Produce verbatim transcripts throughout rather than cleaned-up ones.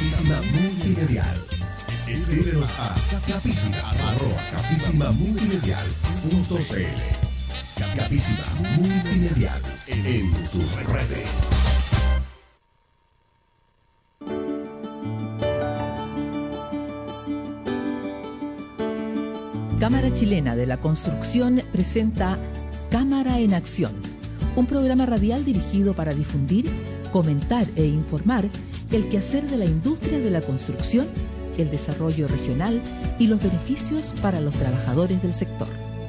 Capísima Multimedial. Escríbenos a capísima arroba capísima multimedial punto cl. Capísima Multimedial en tus redes. Cámara Chilena de la Construcción presenta Cámara en Acción, un programa radial dirigido para difundir, comentar e informar el quehacer de la industria de la construcción, el desarrollo regional y los beneficios para los trabajadores del sector.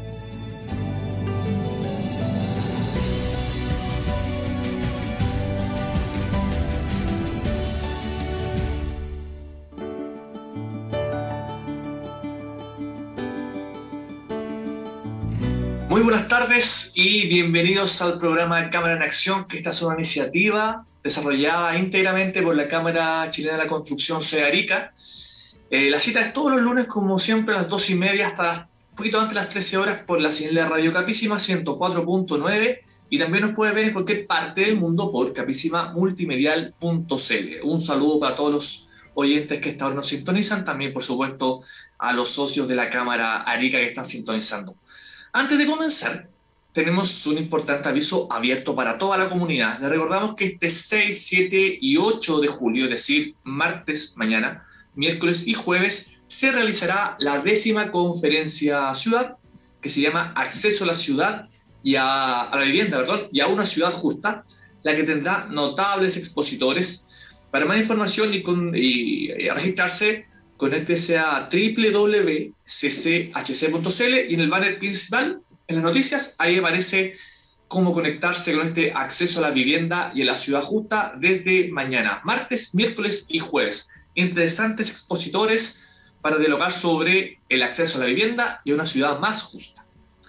Muy buenas tardes y bienvenidos al programa de Cámara en Acción, que esta es una iniciativa desarrollada íntegramente por la Cámara Chilena de la Construcción, sede Arica. Eh, la cita es todos los lunes, como siempre, a las dos y media hasta un poquito antes de las trece horas por la señal de Radio Capísima ciento cuatro punto nueve, y también nos puede ver en cualquier parte del mundo por capísima multimedial punto cl. Un saludo para todos los oyentes que esta hora nos sintonizan, también por supuesto a los socios de la Cámara Arica que están sintonizando. Antes de comenzar, tenemos un importante aviso abierto para toda la comunidad. Les recordamos que este seis, siete y ocho de julio, es decir, martes, mañana, miércoles y jueves, se realizará la décima conferencia ciudad, que se llama Acceso a la ciudad y a, a la vivienda, perdón, y a una ciudad justa, la que tendrá notables expositores. Para más información y, con, y, y a registrarse, conéctese a doble u doble u doble u punto c c h c punto c l y en el banner principal, en las noticias, ahí aparece cómo conectarse con este acceso a la vivienda y a la ciudad justa desde mañana, martes, miércoles y jueves. Interesantes expositores para dialogar sobre el acceso a la vivienda y a una ciudad más justa.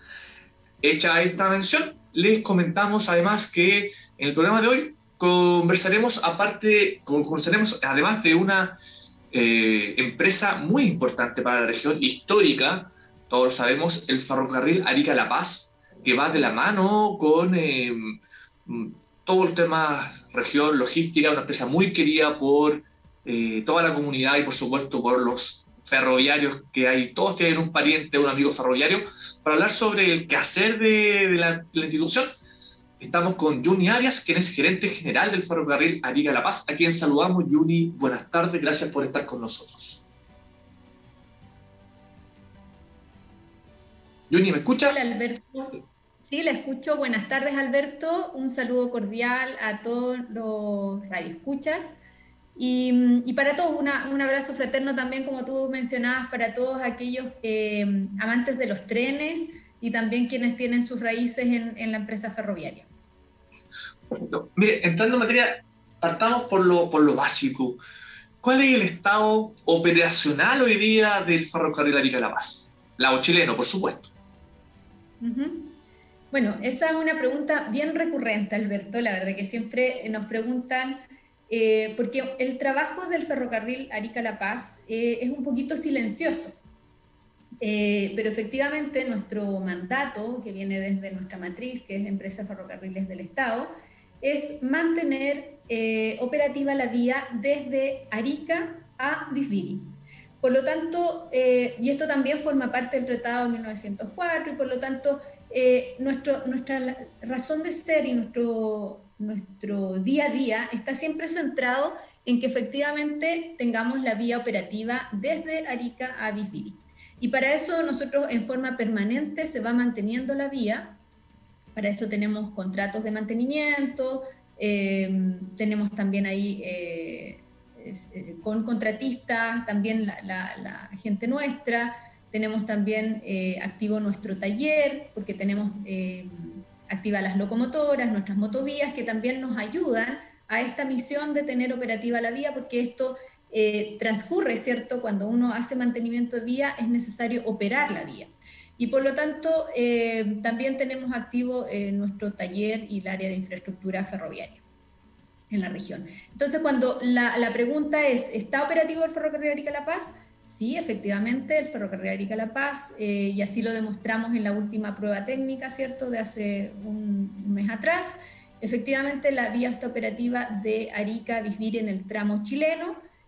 Hecha esta mención, les comentamos además que en el programa de hoy conversaremos, aparte, conversaremos además de una Eh, empresa muy importante para la región, histórica, todos sabemos, el ferrocarril Arica-La Paz, que va de la mano con eh, todo el tema región, logística, una empresa muy querida por eh, toda la comunidad y por supuesto por los ferroviarios que hay. Todos tienen un pariente, un amigo ferroviario, para hablar sobre el quehacer de, de, la, de la institución. Estamos con Juni Arias, quien es gerente general del ferrocarril Arica-La Paz, a quien saludamos. Juni, buenas tardes, gracias por estar con nosotros. Juni, ¿me escucha? Hola, Alberto. Sí, la escucho. Buenas tardes, Alberto. Un saludo cordial a todos los radioescuchas. Y, y para todos, una, un abrazo fraterno también, como tú mencionabas, para todos aquellos eh, amantes de los trenes y también quienes tienen sus raíces en, en la empresa ferroviaria. Perfecto. Mire, entrando en materia, partamos por lo, por lo básico. ¿Cuál es el estado operacional hoy día del ferrocarril Arica-La Paz? Lado chileno, por supuesto. Uh-huh. Bueno, esa es una pregunta bien recurrente, Alberto, la verdad que siempre nos preguntan, eh, porque el trabajo del ferrocarril Arica-La Paz eh, es un poquito silencioso. Eh, pero efectivamente nuestro mandato, que viene desde nuestra matriz, que es Empresa Ferrocarriles del Estado, es mantener eh, operativa la vía desde Arica a Bisbiri. Por lo tanto, eh, y esto también forma parte del Tratado de mil novecientos cuatro, y por lo tanto, eh, nuestro, nuestra razón de ser y nuestro, nuestro día a día está siempre centrado en que efectivamente tengamos la vía operativa desde Arica a Bisbiri. Y para eso nosotros en forma permanente se va manteniendo la vía. Para eso tenemos contratos de mantenimiento, eh, tenemos también ahí eh, es, eh, con contratistas, también la, la, la gente nuestra, tenemos también eh, activo nuestro taller, porque tenemos eh, activas las locomotoras, nuestras motovías, que también nos ayudan a esta misión de tener operativa la vía, porque esto Eh, transcurre, ¿cierto? Cuando uno hace mantenimiento de vía es necesario operar la vía. Y por lo tanto, eh, también tenemos activo eh, nuestro taller y el área de infraestructura ferroviaria en la región. Entonces, cuando la, la pregunta es, ¿está operativo el ferrocarril Arica-La Paz? Sí, efectivamente, el ferrocarril Arica-La Paz, eh, y así lo demostramos en la última prueba técnica, ¿cierto?, de hace un, un mes atrás. Efectivamente, la vía está operativa de Arica a Bisbiri en el tramo chileno,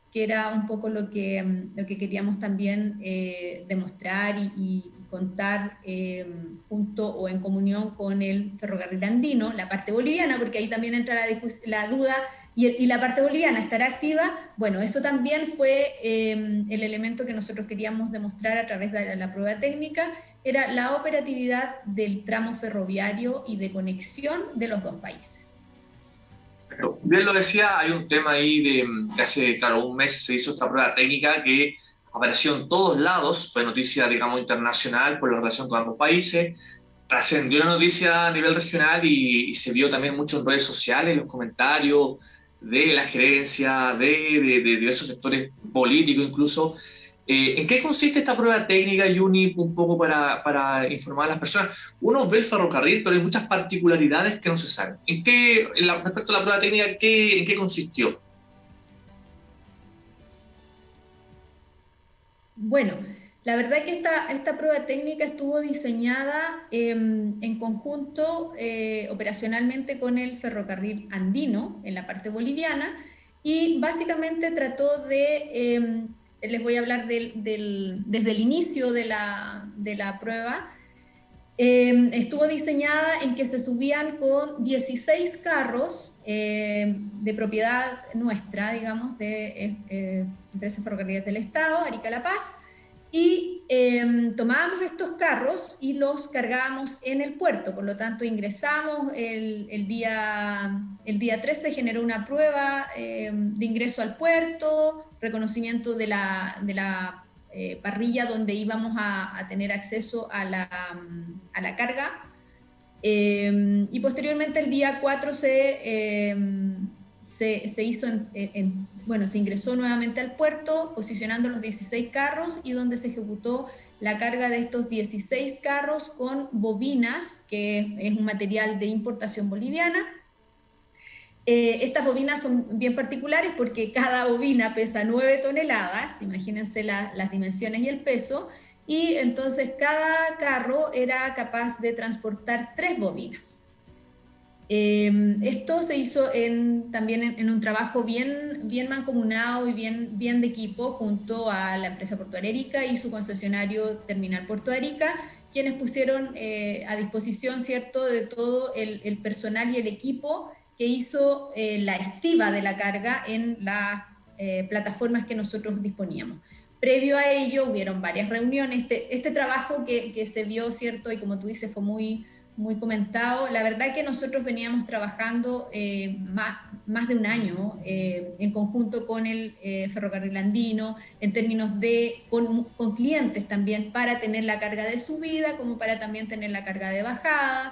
que era un poco lo que, lo que queríamos también eh, demostrar y, y contar eh, junto o en comunión con el ferrocarril andino, la parte boliviana, porque ahí también entra la, la duda, y, el, y la parte boliviana estará activa. Bueno, eso también fue eh, el elemento que nosotros queríamos demostrar a través de la, la prueba técnica, era la operatividad del tramo ferroviario y de conexión de los dos países. Bien lo decía, hay un tema ahí de, de hace, claro, un mes se hizo esta prueba técnica que apareció en todos lados, fue noticia, digamos, internacional por la relación con ambos países, trascendió la noticia a nivel regional y, y se vio también mucho en redes sociales, en los comentarios de la gerencia, de, de, de diversos sectores políticos incluso. Eh, ¿En qué consiste esta prueba técnica, Juni, un poco para, para informar a las personas? Uno ve el ferrocarril, pero hay muchas particularidades que no se saben. ¿En qué, en la, respecto a la prueba técnica, ¿qué, en qué consistió? Bueno, la verdad que esta, esta prueba técnica estuvo diseñada eh, en conjunto eh, operacionalmente con el ferrocarril andino en la parte boliviana y básicamente trató de... Eh, les voy a hablar del, del, desde el inicio de la, de la prueba. Eh, estuvo diseñada en que se subían con dieciséis carros eh, de propiedad nuestra, digamos, de eh, Empresas Ferrocarriles del Estado, Arica La Paz, y eh, tomábamos estos carros y los cargábamos en el puerto. Por lo tanto, ingresamos el, el, día, el día tres, se generó una prueba eh, de ingreso al puerto, reconocimiento de la, de la eh, parrilla donde íbamos a, a tener acceso a la, a la carga. Eh, y posteriormente el día cuatro se, eh, se, se hizo, en, en, bueno, se ingresó nuevamente al puerto posicionando los dieciséis carros y donde se ejecutó la carga de estos dieciséis carros con bobinas, que es un material de importación boliviana. Eh, estas bobinas son bien particulares porque cada bobina pesa nueve toneladas, imagínense la, las dimensiones y el peso, y entonces cada carro era capaz de transportar tres bobinas. Eh, esto se hizo en, también en, en un trabajo bien, bien mancomunado y bien, bien de equipo junto a la empresa Portuaria Arica y su concesionario Terminal Puerto Arica, quienes pusieron eh, a disposición, ¿cierto?, de todo el, el personal y el equipo que hizo eh, la estiva de la carga en las eh, plataformas que nosotros disponíamos. Previo a ello hubieron varias reuniones, este, este trabajo que, que se vio, ¿cierto?, y como tú dices fue muy, muy comentado, la verdad que nosotros veníamos trabajando eh, más, más de un año eh, en conjunto con el eh, ferrocarril andino, en términos de, con, con clientes también, para tener la carga de subida como para también tener la carga de bajada,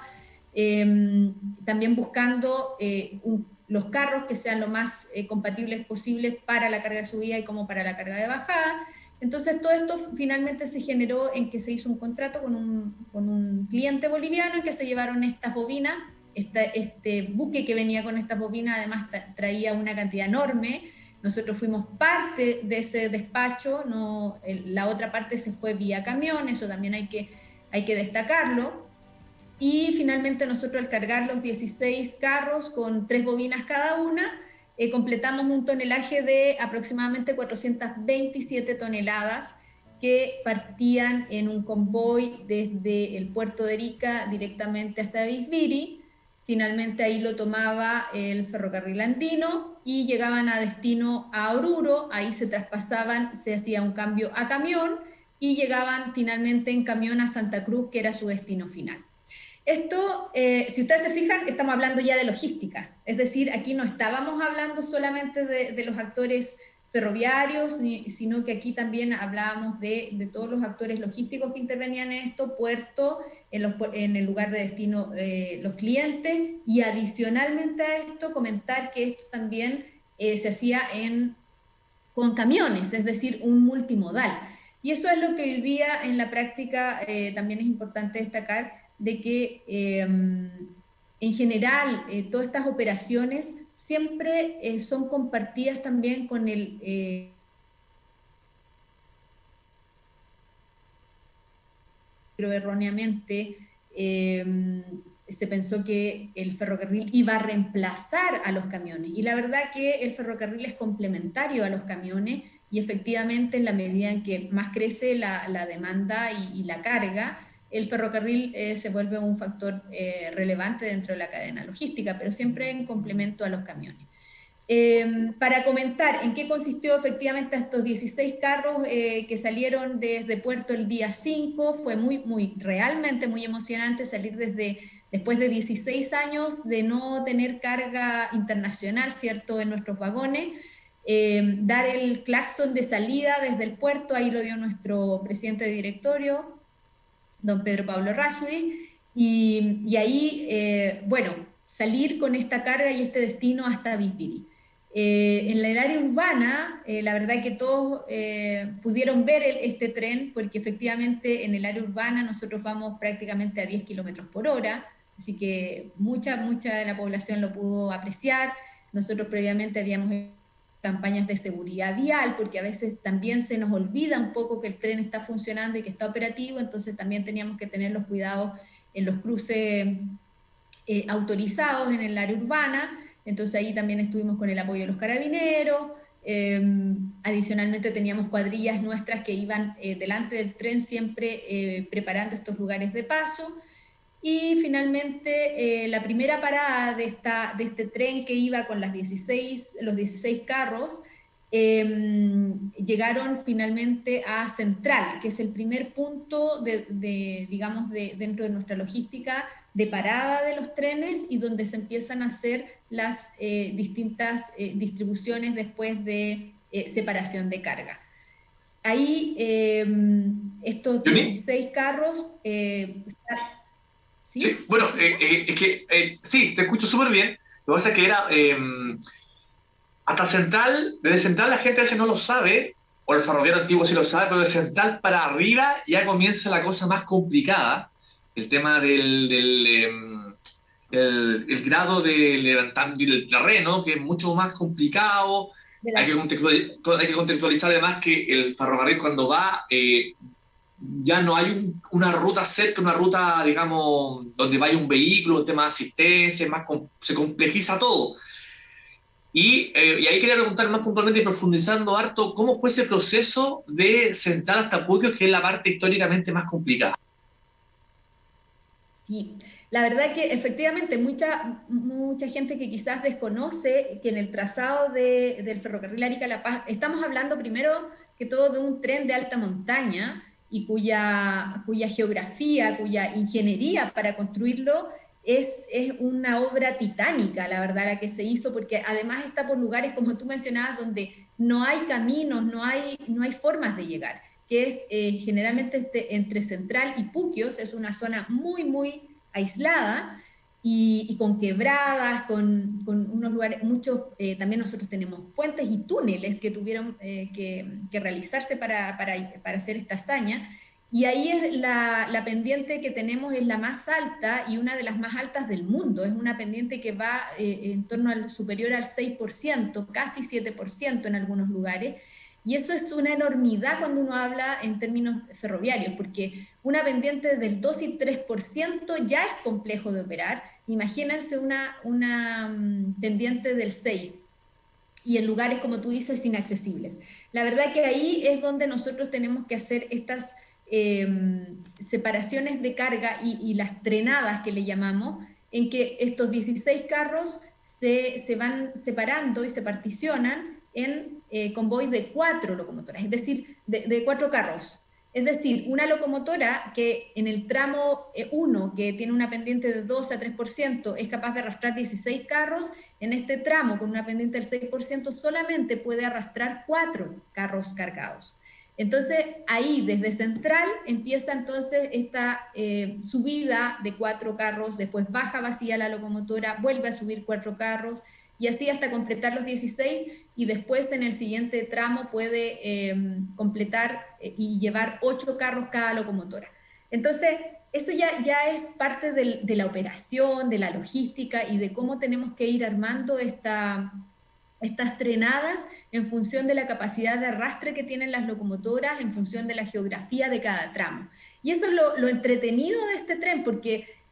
eh, también buscando eh, un, los carros que sean lo más eh, compatibles posibles para la carga de subida y como para la carga de bajada. Entonces todo esto finalmente se generó en que se hizo un contrato con un, con un cliente boliviano en que se llevaron estas bobinas, esta, este buque que venía con estas bobinas además tra traía una cantidad enorme. Nosotros fuimos parte de ese despacho, no, el, la otra parte se fue vía camión, eso también hay que, hay que destacarlo. Y finalmente nosotros al cargar los dieciséis carros con tres bobinas cada una, eh, completamos un tonelaje de aproximadamente cuatrocientas veintisiete toneladas que partían en un convoy desde el puerto de Arica directamente hasta Bisbiri. Finalmente ahí lo tomaba el ferrocarril andino y llegaban a destino a Oruro, ahí se traspasaban, se hacía un cambio a camión y llegaban finalmente en camión a Santa Cruz, que era su destino final. Esto, eh, si ustedes se fijan, estamos hablando ya de logística, es decir, aquí no estábamos hablando solamente de, de los actores ferroviarios, ni, sino que aquí también hablábamos de, de todos los actores logísticos que intervenían en esto, puerto, en, los, en el lugar de destino, eh, los clientes, y adicionalmente a esto comentar que esto también eh, se hacía en, con camiones, es decir, un multimodal. Y eso es lo que hoy día en la práctica eh, también es importante destacar, de que eh, en general eh, todas estas operaciones siempre eh, son compartidas también con el eh, pero erróneamente eh, se pensó que el ferrocarril iba a reemplazar a los camiones. Y la verdad que el ferrocarril es complementario a los camiones y efectivamente en la medida en que más crece la, la demanda y, y la carga, el ferrocarril eh, se vuelve un factor eh, relevante dentro de la cadena logística, pero siempre en complemento a los camiones. Eh, para comentar en qué consistió efectivamente estos dieciséis carros eh, que salieron desde puerto el día cinco, fue muy, muy, realmente muy emocionante salir desde, después de dieciséis años de no tener carga internacional, ¿cierto?, en nuestros vagones, eh, dar el claxon de salida desde el puerto, ahí lo dio nuestro presidente de directorio, don Pedro Pablo Errázuriz, y, y ahí, eh, bueno, salir con esta carga y este destino hasta Bisbiri. Eh, en el área urbana, eh, la verdad que todos eh, pudieron ver el, este tren, porque efectivamente en el área urbana nosotros vamos prácticamente a diez kilómetros por hora, así que mucha, mucha de la población lo pudo apreciar. Nosotros previamente habíamos hecho campañas de seguridad vial, porque a veces también se nos olvida un poco que el tren está funcionando y que está operativo, entonces también teníamos que tener los cuidados en los cruces eh, autorizados en el área urbana. Entonces ahí también estuvimos con el apoyo de los carabineros, eh, adicionalmente teníamos cuadrillas nuestras que iban eh, delante del tren siempre eh, preparando estos lugares de paso, y finalmente eh, la primera parada de, esta, de este tren que iba con las dieciséis, los dieciséis carros, eh, llegaron finalmente a Central, que es el primer punto de, de, digamos, de, dentro de nuestra logística de parada de los trenes y donde se empiezan a hacer las eh, distintas eh, distribuciones después de eh, separación de carga. Ahí eh, estos dieciséis carros... Eh, ¿Sí? Sí, bueno, eh, eh, es que eh, sí, te escucho súper bien. Lo que pasa es que era... Eh, hasta Central, desde Central la gente a veces no lo sabe, o el ferroviario antiguo sí lo sabe, pero de Central para arriba ya comienza la cosa más complicada, el tema del, del eh, el, el grado de levantar del terreno, que es mucho más complicado. Hay que, hay que contextualizar además que el ferrocarril cuando va, eh, ya no hay un, una ruta cerca, una ruta, digamos, donde vaya un vehículo, el tema de asistencia, más, se complejiza todo. Y, eh, y ahí quería preguntar más puntualmente y profundizando harto, ¿cómo fue ese proceso de Central hasta Puquio, que es la parte históricamente más complicada? Sí, la verdad que efectivamente mucha, mucha gente que quizás desconoce que en el trazado de, del ferrocarril Arica-La Paz, estamos hablando primero que todo de un tren de alta montaña y cuya, cuya geografía, cuya ingeniería para construirlo Es, es una obra titánica, la verdad, la que se hizo, porque además está por lugares, como tú mencionabas, donde no hay caminos, no hay, no hay formas de llegar, que es eh, generalmente este, entre Central y Puquios, es una zona muy, muy aislada y, y con quebradas, con, con unos lugares, muchos, eh, también nosotros tenemos puentes y túneles que tuvieron eh, que, que realizarse para, para, para hacer esta hazaña. Y ahí es la, la pendiente que tenemos es la más alta y una de las más altas del mundo. Es una pendiente que va eh, en torno al superior al seis por ciento, casi siete por ciento en algunos lugares. Y eso es una enormidad cuando uno habla en términos ferroviarios, porque una pendiente del dos y tres por ciento ya es complejo de operar. Imagínense una, una um, pendiente del seis y en lugares, como tú dices, inaccesibles. La verdad que ahí es donde nosotros tenemos que hacer estas Eh, separaciones de carga y, y las trenadas que le llamamos, en que estos dieciséis carros se, se van separando y se particionan en eh, convoy de cuatro locomotoras, es decir, de, de cuatro carros. Es decir, una locomotora que en el tramo uno, que tiene una pendiente de dos a tres por ciento, es capaz de arrastrar dieciséis carros, en este tramo con una pendiente del seis por ciento solamente puede arrastrar cuatro carros cargados. Entonces, ahí, desde Central, empieza entonces esta eh, subida de cuatro carros, después baja vacía la locomotora, vuelve a subir cuatro carros, y así hasta completar los dieciséis, y después en el siguiente tramo puede eh, completar eh, y llevar ocho carros cada locomotora. Entonces, eso ya, ya es parte del, de la operación, de la logística, y de cómo tenemos que ir armando esta... estas trenadas en función de la capacidad de arrastre que tienen las locomotoras, en función de la geografía de cada tramo. Y eso es lo, lo entretenido de este tren, porque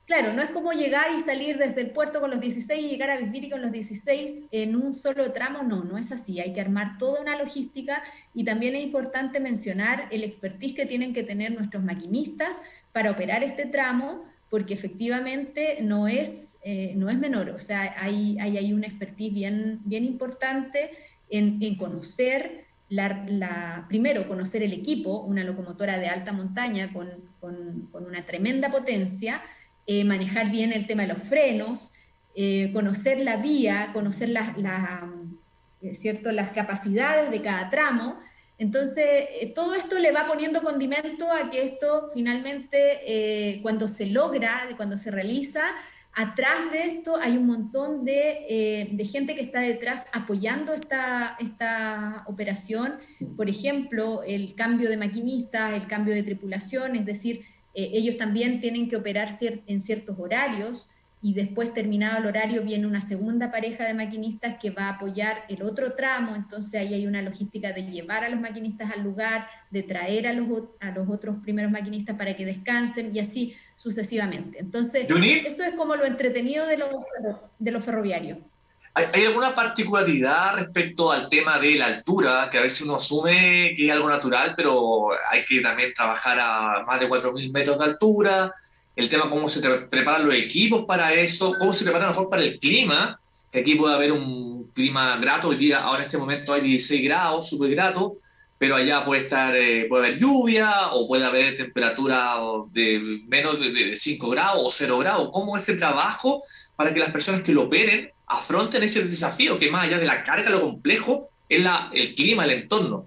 claro, no es como llegar y salir desde el puerto con los dieciséis y llegar a Bisbiri con los dieciséis en un solo tramo, no, no es así, hay que armar toda una logística y también es importante mencionar el expertise que tienen que tener nuestros maquinistas para operar este tramo, porque efectivamente no es, eh, no es menor, o sea, hay, hay, hay una expertise bien, bien importante en, en conocer, la, la, primero conocer el equipo, una locomotora de alta montaña con, con, con una tremenda potencia, eh, manejar bien el tema de los frenos, eh, conocer la vía, conocer la, la, eh, ¿cierto? las capacidades de cada tramo. Entonces, eh, todo esto le va poniendo condimento a que esto finalmente, eh, cuando se logra, cuando se realiza, atrás de esto hay un montón de, eh, de gente que está detrás apoyando esta, esta operación. Por ejemplo, el cambio de maquinistas, el cambio de tripulación, es decir, eh, ellos también tienen que operar cier- en ciertos horarios, y después, terminado el horario, viene una segunda pareja de maquinistas que va a apoyar el otro tramo. Entonces ahí hay una logística de llevar a los maquinistas al lugar, de traer a los, a los otros primeros maquinistas para que descansen, y así sucesivamente. Entonces, ¿Yuni? eso es como lo entretenido de lo, de lo ferroviario. ¿Hay, ¿Hay alguna particularidad respecto al tema de la altura, que a veces uno asume que es algo natural, pero hay que también trabajar a más de cuatro mil metros de altura? El tema cómo se preparan los equipos para eso, cómo se preparan mejor para el clima, que aquí puede haber un clima grato, hoy día, ahora en este momento hay dieciséis grados, súper grato, pero allá puede estar, eh, puede haber lluvia, o puede haber temperatura de menos de, de cinco grados o cero grados. ¿Cómo es ese trabajo para que las personas que lo operen afronten ese desafío, que más allá de la carga, lo complejo, es la, el clima, el entorno?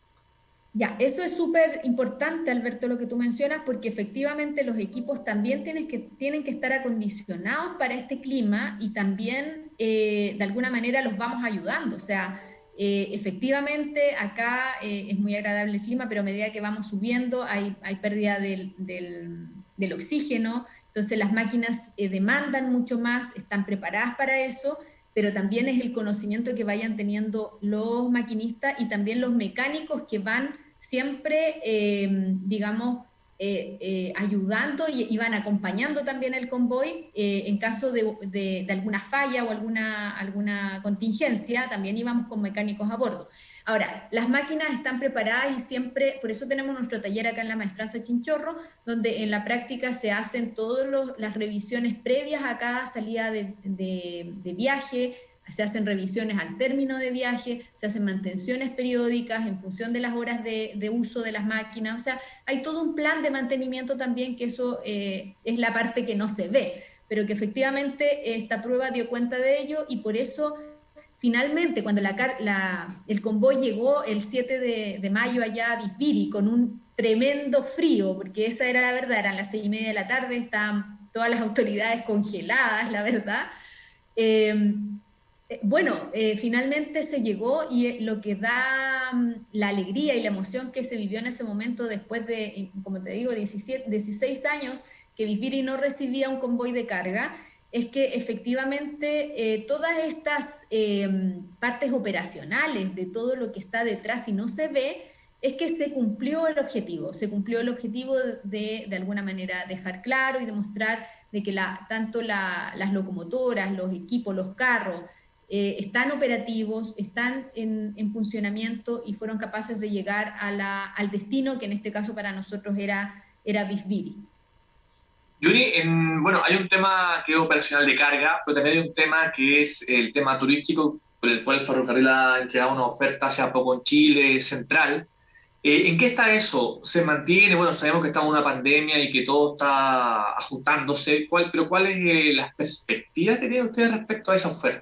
Ya, eso es súper importante, Alberto, lo que tú mencionas, porque efectivamente los equipos también tienen que, tienen que estar acondicionados para este clima, y también eh, de alguna manera los vamos ayudando. O sea, eh, efectivamente acá eh, es muy agradable el clima, pero a medida que vamos subiendo hay, hay pérdida del, del, del oxígeno, entonces las máquinas eh, demandan mucho más, están preparadas para eso, pero también es el conocimiento que vayan teniendo los maquinistas y también los mecánicos que van siempre, eh, digamos, eh, eh, ayudando y, y van acompañando también el convoy eh, en caso de, de, de alguna falla o alguna, alguna contingencia, también íbamos con mecánicos a bordo. Ahora, las máquinas están preparadas y siempre, por eso tenemos nuestro taller acá en la Maestranza Chinchorro, donde en la práctica se hacen todas las revisiones previas a cada salida de, de, de viaje, se hacen revisiones al término de viaje, se hacen mantenciones periódicas en función de las horas de, de uso de las máquinas. O sea, hay todo un plan de mantenimiento también, que eso eh, es la parte que no se ve, pero que efectivamente esta prueba dio cuenta de ello, y por eso finalmente cuando la, la, el convoy llegó el siete de mayo allá a Bisbiri con un tremendo frío, porque esa era la verdad, eran las seis y media de la tarde, estaban todas las autoridades congeladas, la verdad. Eh, Bueno, eh, finalmente se llegó, y lo que da um, la alegría y la emoción que se vivió en ese momento, después de, como te digo, diecisiete, dieciséis años que Bisbiri no recibía un convoy de carga, es que efectivamente eh, todas estas eh, partes operacionales de todo lo que está detrás y no se ve, es que se cumplió el objetivo, se cumplió el objetivo de, de alguna manera, dejar claro y demostrar de que la, tanto la, las locomotoras, los equipos, los carros, Eh, están operativos, están en, en funcionamiento, y fueron capaces de llegar a la, al destino que en este caso para nosotros era, era Bisbiri. Yuri, en, bueno, hay un tema que es operacional de carga, pero también hay un tema que es el tema turístico, por el cual el ferrocarril ha entregado una oferta hace poco en Chile Central. Eh, ¿En qué está eso? ¿Se mantiene? Bueno, sabemos que estamos en una pandemia y que todo está ajustándose, ¿cuál, pero ¿cuáles son eh, las perspectivas que tienen ustedes respecto a esa oferta?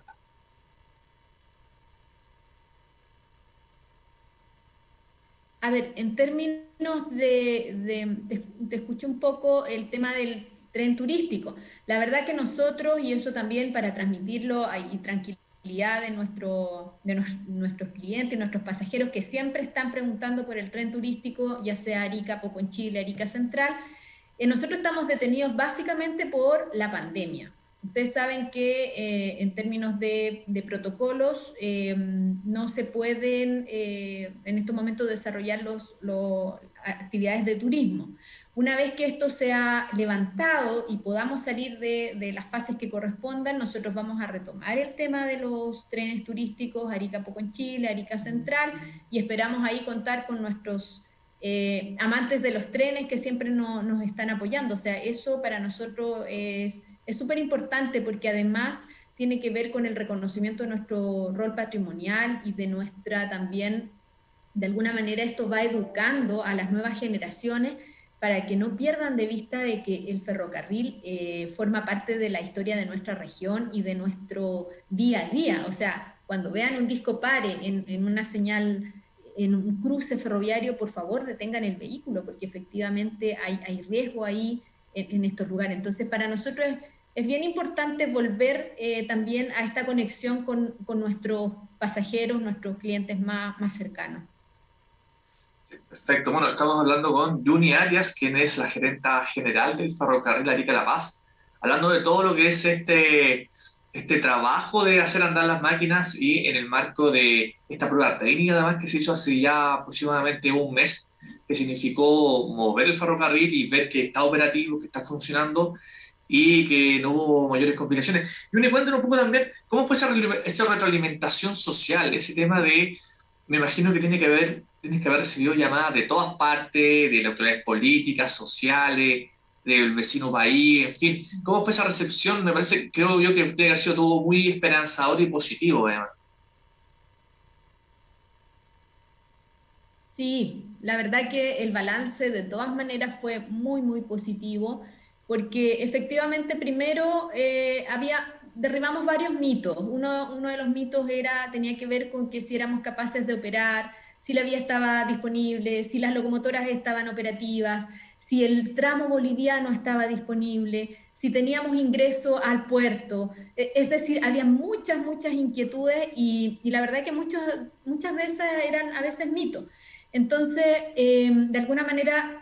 A ver, en términos de, de, de, te escuché un poco el tema del tren turístico. La verdad que nosotros, y eso también para transmitirlo y tranquilidad de, nuestro, de nos, nuestros clientes, nuestros pasajeros que siempre están preguntando por el tren turístico, ya sea Arica, Poconchile, Arica Central, eh, nosotros estamos detenidos básicamente por la pandemia. ustedes saben que eh, en términos de, de protocolos eh, no se pueden eh, en estos momentos desarrollar los, los, actividades de turismo. Una vez que esto sea levantado y podamos salir de, de las fases que correspondan, nosotros vamos a retomar el tema de los trenes turísticos, Arica-Puconchile, Arica Central, y esperamos ahí contar con nuestros eh, amantes de los trenes que siempre no, nos están apoyando. O sea, eso para nosotros es es súper importante porque además tiene que ver con el reconocimiento de nuestro rol patrimonial y de nuestra también, de alguna manera esto va educando a las nuevas generaciones para que no pierdan de vista de que el ferrocarril eh, forma parte de la historia de nuestra región y de nuestro día a día. O sea, cuando vean un disco pare en, en una señal, en un cruce ferroviario, por favor detengan el vehículo, porque efectivamente hay, hay riesgo ahí en, en estos lugares. Entonces, para nosotros es, es bien importante volver eh, también a esta conexión con, con nuestros pasajeros, nuestros clientes más, más cercanos. Perfecto. Bueno, estamos hablando con Juni Arias, quien es la gerenta general del ferrocarril Arica-La Paz, hablando de todo lo que es este, este trabajo de hacer andar las máquinas y en el marco de esta prueba técnica, además, que se hizo hace ya aproximadamente un mes, que significó mover el ferrocarril y ver que está operativo, que está funcionando y que no hubo mayores complicaciones. Juni, cuéntanos un poco también cómo fue esa, esa retroalimentación social, ese tema de, me imagino que tiene que ver tienes que haber recibido llamadas de todas partes, de las autoridades políticas, sociales, del vecino país, en fin. ¿Cómo fue esa recepción? Me parece, creo yo que tiene que haber sido todo muy esperanzador y positivo, además. Sí, la verdad que el balance de todas maneras fue muy, muy positivo, porque efectivamente primero eh, había... derribamos varios mitos. Uno, uno de los mitos era, tenía que ver con que si éramos capaces de operar, si la vía estaba disponible, si las locomotoras estaban operativas, si el tramo boliviano estaba disponible, si teníamos ingreso al puerto. Es decir, había muchas, muchas inquietudes y, y la verdad que muchos, muchas de esas eran a veces mitos. Entonces, eh, de alguna manera,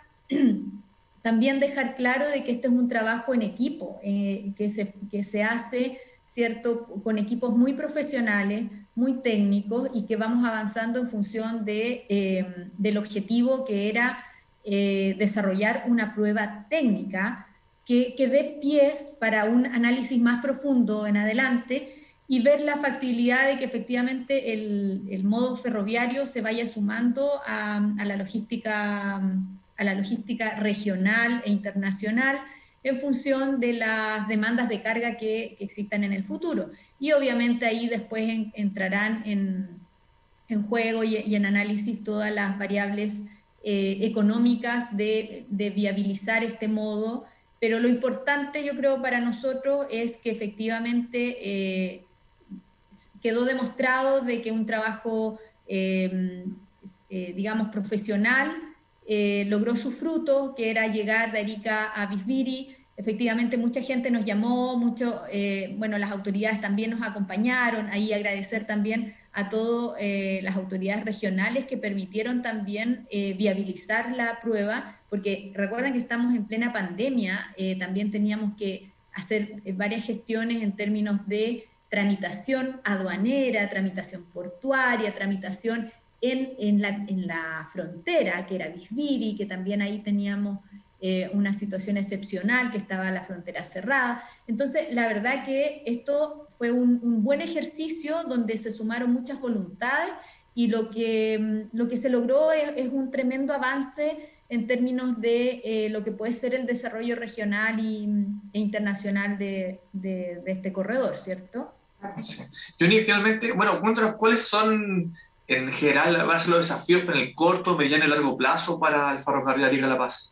también dejar claro de que este es un trabajo en equipo, eh, que, se, que se hace, ¿cierto?, con equipos muy profesionales, muy técnicos, y que vamos avanzando en función de, eh, del objetivo que era eh, desarrollar una prueba técnica que, que dé pies para un análisis más profundo en adelante y ver la factibilidad de que efectivamente el, el modo ferroviario se vaya sumando a, a la logística a la logística regional e internacional en función de las demandas de carga que, que existan en el futuro. Y obviamente ahí después en, entrarán en, en juego y, y en análisis todas las variables eh, económicas de, de viabilizar este modo, pero lo importante yo creo para nosotros es que efectivamente eh, quedó demostrado de que un trabajo, eh, eh, digamos, profesional, Eh, logró su fruto, que era llegar de Arica a Bisbiri. Efectivamente, mucha gente nos llamó, mucho, eh, bueno, las autoridades también nos acompañaron, ahí agradecer también a todas eh, las autoridades regionales que permitieron también eh, viabilizar la prueba, porque recuerden que estamos en plena pandemia, eh, también teníamos que hacer varias gestiones en términos de tramitación aduanera, tramitación portuaria, tramitación En, en, la, en la frontera, que era Bisbiri, que también ahí teníamos eh, una situación excepcional, que estaba la frontera cerrada. Entonces, la verdad que esto fue un, un buen ejercicio donde se sumaron muchas voluntades y lo que, lo que se logró es, es un tremendo avance en términos de eh, lo que puede ser el desarrollo regional y, e internacional de, de, de este corredor, ¿cierto? Sí. Juni, finalmente, bueno, cuéntanos cuáles son... en general, van a ser los desafíos en el corto, mediano y largo plazo para el ferrocarril Arica-La Paz.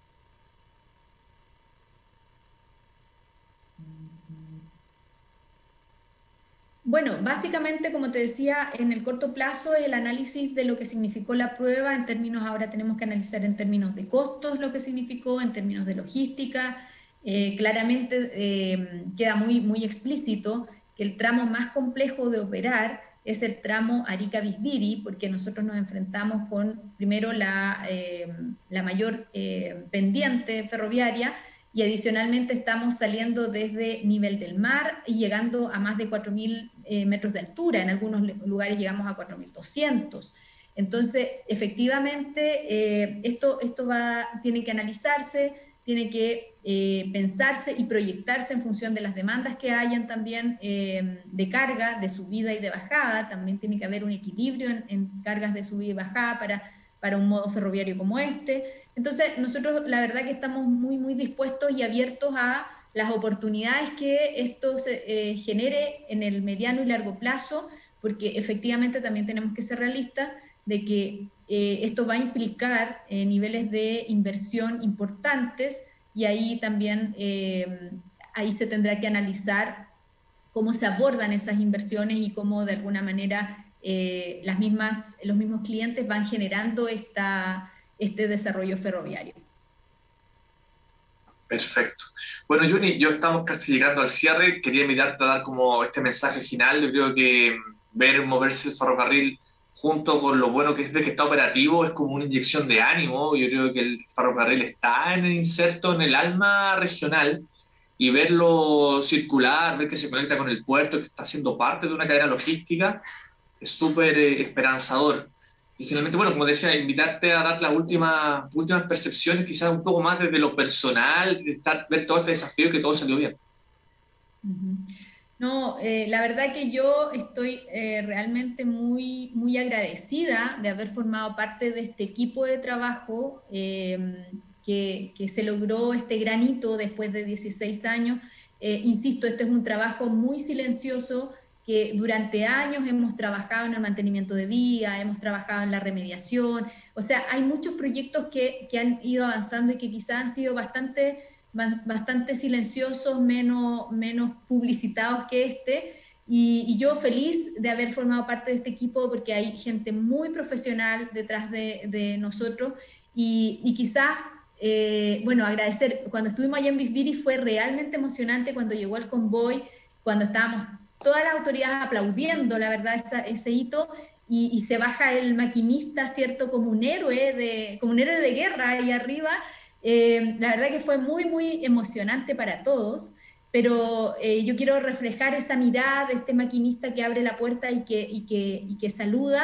Bueno, básicamente, como te decía, en el corto plazo el análisis de lo que significó la prueba, en términos, ahora tenemos que analizar en términos de costos lo que significó, en términos de logística. Eh, claramente eh, queda muy, muy explícito que el tramo más complejo de operar es el tramo Arica-Bisbiri, porque nosotros nos enfrentamos con, primero, la, eh, la mayor eh, pendiente ferroviaria, y adicionalmente estamos saliendo desde nivel del mar y llegando a más de cuatro mil eh, metros de altura. En algunos lugares llegamos a cuatro mil doscientos. Entonces, efectivamente, eh, esto, esto va, tiene que analizarse, tiene que eh, pensarse y proyectarse en función de las demandas que hayan también eh, de carga, de subida y de bajada. También tiene que haber un equilibrio en, en cargas de subida y bajada para, para un modo ferroviario como este. Entonces, nosotros la verdad que estamos muy, muy dispuestos y abiertos a las oportunidades que esto se, eh, genere en el mediano y largo plazo, porque efectivamente también tenemos que ser realistas de que eh, esto va a implicar eh, niveles de inversión importantes, y ahí también eh, ahí se tendrá que analizar cómo se abordan esas inversiones y cómo de alguna manera eh, las mismas, los mismos clientes van generando esta, este desarrollo ferroviario. Perfecto. Bueno, Juni, yo estamos casi llegando al cierre. Quería invitarte a dar como este mensaje final. Yo creo que ver moverse el ferrocarril junto con lo bueno que es de que está operativo es como una inyección de ánimo. Yo creo que el ferrocarril está en el inserto en el alma regional, y verlo circular, ver que se conecta con el puerto, que está siendo parte de una cadena logística, es súper eh, esperanzador. Y finalmente, bueno, como decía, invitarte a dar las últimas, últimas percepciones, quizás un poco más desde lo personal, de estar, ver todo este desafío, que todo salió bien. Uh-huh. No, eh, la verdad que yo estoy eh, realmente muy, muy agradecida de haber formado parte de este equipo de trabajo eh, que, que se logró este gran hito después de dieciséis años. Eh, insisto, este es un trabajo muy silencioso, que durante años hemos trabajado en el mantenimiento de vía, hemos trabajado en la remediación. O sea, hay muchos proyectos que, que han ido avanzando y que quizás han sido bastante... bastante silenciosos, menos, menos publicitados que este, y, y yo feliz de haber formado parte de este equipo, porque hay gente muy profesional detrás de, de nosotros, y, y quizás, eh, bueno, agradecer, cuando estuvimos allá en Bisbiri fue realmente emocionante cuando llegó el convoy, cuando estábamos todas las autoridades aplaudiendo, la verdad, esa, ese hito, y, y se baja el maquinista, ¿cierto?, como un héroe de, como un héroe de guerra ahí arriba. Eh, la verdad que fue muy, muy emocionante para todos, pero eh, yo quiero reflejar esa mirada de este maquinista que abre la puerta y que, y que, y que saluda.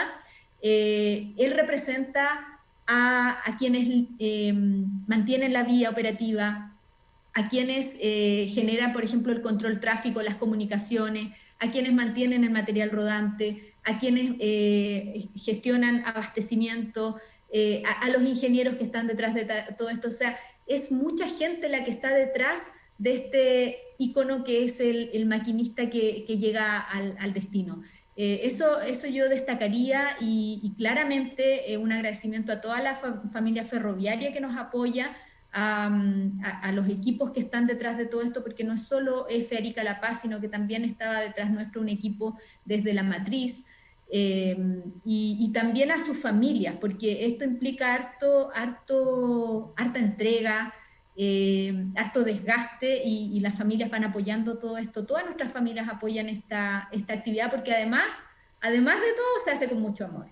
Eh, él representa a, a quienes eh, mantienen la vía operativa, a quienes eh, generan, por ejemplo, el control tráfico, las comunicaciones, a quienes mantienen el material rodante, a quienes eh, gestionan abastecimiento, Eh, a, a los ingenieros que están detrás de todo esto. O sea, es mucha gente la que está detrás de este ícono que es el, el maquinista que, que llega al, al destino. Eh, eso, eso yo destacaría, y, y claramente eh, un agradecimiento a toda la fa familia ferroviaria que nos apoya, a, a, a los equipos que están detrás de todo esto, porque no es solo F. Arica La Paz, sino que también estaba detrás nuestro un equipo desde la matriz. Eh, y, y también a sus familias, porque esto implica harto, harto, harta entrega, eh, harto desgaste, y, y las familias van apoyando todo esto. Todas nuestras familias apoyan esta, esta actividad, porque además, además de todo se hace con mucho amor.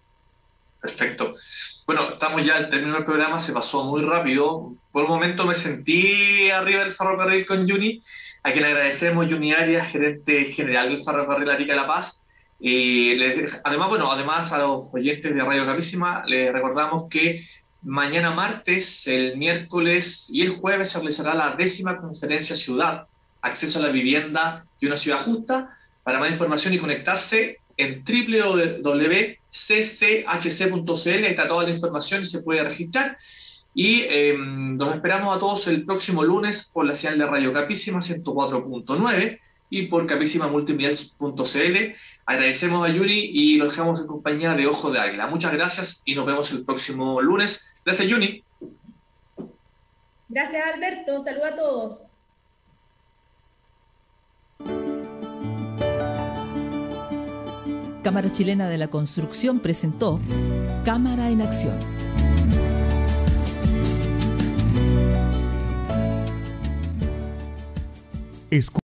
Perfecto. Bueno, estamos ya al término del programa, se pasó muy rápido. Por un momento me sentí arriba del ferrocarril con Juni, a quien agradecemos. Juni Arias, gerente general del ferrocarril Arica La Paz. Y les, además, bueno, además a los oyentes de Radio Capísima les recordamos que mañana martes, el miércoles y el jueves se realizará la décima conferencia Ciudad, Acceso a la Vivienda y una Ciudad Justa. Para más información y conectarse en doble u doble u doble u punto c c h c punto c l, ahí está toda la información y se puede registrar. Y eh, los esperamos a todos el próximo lunes por la señal de Radio Capísima ciento cuatro punto nueve y por capísima multimedial punto c l. Agradecemos a Juni y lo dejamos en compañía de Ojo de Águila. Muchas gracias y nos vemos el próximo lunes. Gracias, Juni. Gracias, Alberto. Saludos a todos. Cámara Chilena de la Construcción presentó Cámara en Acción. Escu-